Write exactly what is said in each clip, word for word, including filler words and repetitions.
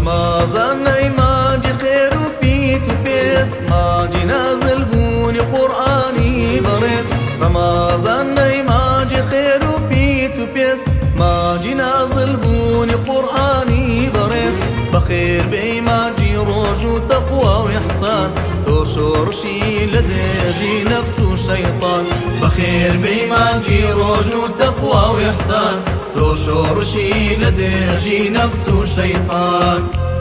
رمضان ماجي خير وفيت وبيس ماجي نازل بوني قرآني بريس رمضان ماجي خير وفيت وبيس ماجي نازل بوني قرآني بريس بخير بي ماجي روج وتقوى وإحسان توشورشي لديجي نفس شيطان بخير بي ماجي روج وتقوى وإحسان توشورشي لديجي نفس شيطان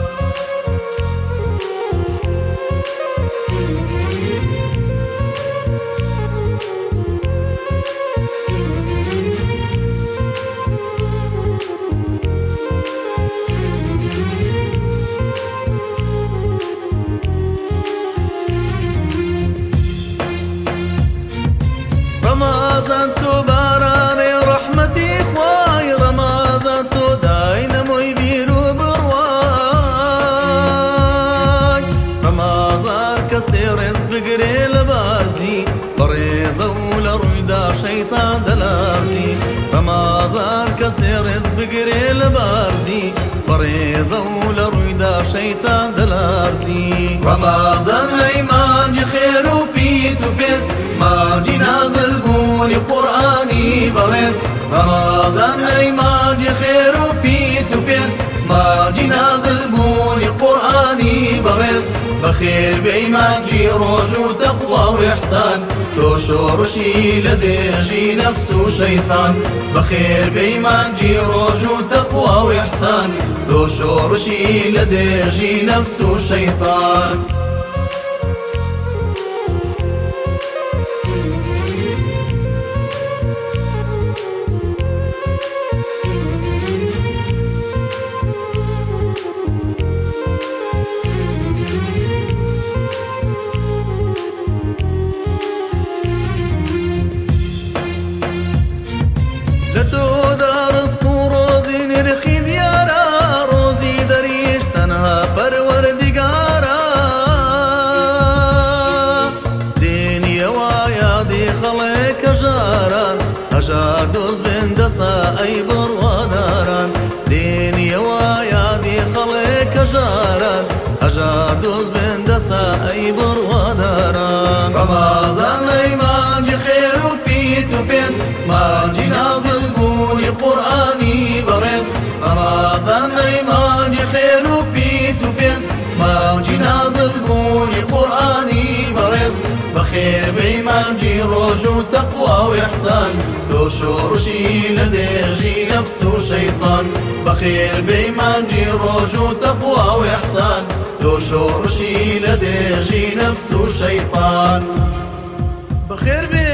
رمضان تو باراني رحمتي خواي رمضان تو داينمو يبيرو برواي رمضان كسيرز بقري لبارزي بريزة ولا رويدا شيطان دلارزي رمضان كسيرز بقري لبارزي بريزة ولا رويدا شيطان دلارزي رمضان ايمان خير وبيت وبس ماجي نازل بوني قرآني بريز رمضان اي ماجي خير وفيت وبيس ماجي نازل بوني قرآني بريز بخير بي ماجي روج وتقوى وإحسان توشورشي لديجي نفسه شيطان بخير بي ماجي روج وتقوى وإحسان توشورشي لديجي نفسه شيطان لتو دارس روزي نرخي ديارا روزي دريش تنها پروردگارا ديني وايا دي خلق جاران هجار دوز بين دسا اي برواداران ديني وايا دي خلق جاران هجار دوز بين دسا اي برواداران رمضان اي ماجي خير وفيت وبيس ماجي نازل بوني قرآني بريز رمضان اي ماجي خير وفيت وبيس ماجي نازل بوني قرآني بريز بخير بي ماجي روج وتقوى وإحسان توشورشي لديجي نفسه شيطان بخير بي ماجي روج وتقوى وإحسان توشورشي لديجي نفسه شيطان بخير بي